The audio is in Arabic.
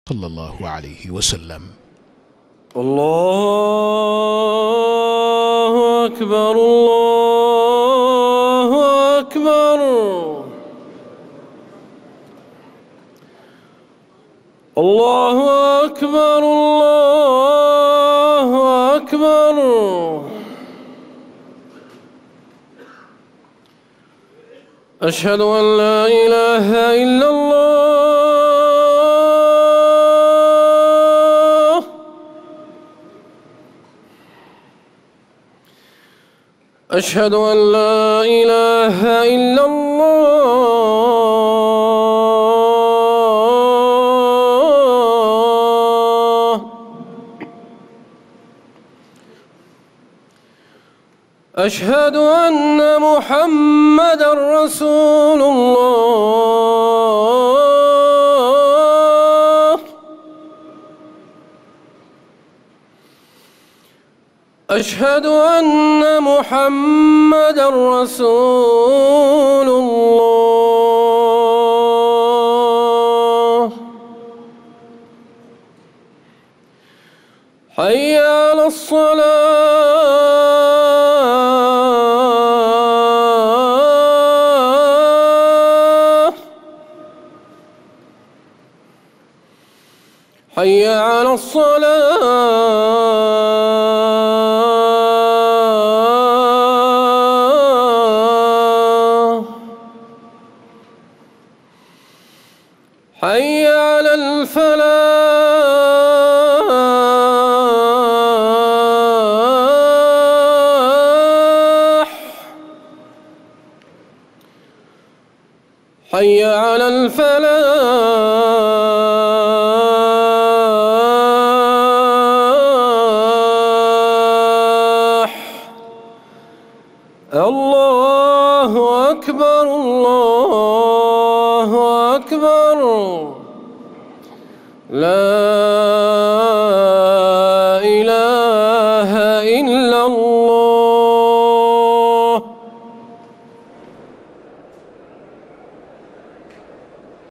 صلى الله عليه وسلم. الله أكبر الله أكبر الله أكبر الله أكبر. أشهد أن لا إله إلا الله. أشهد أن لا إله إلا الله. أشهد أن محمدًا رسول الله. أشهد أن محمدًا رسول الله. حي على الصلاة. حي على الصلاة. حي على الفلاح. حي على الفلاح. الله أكبر الله أكبر. لا إله إلا الله.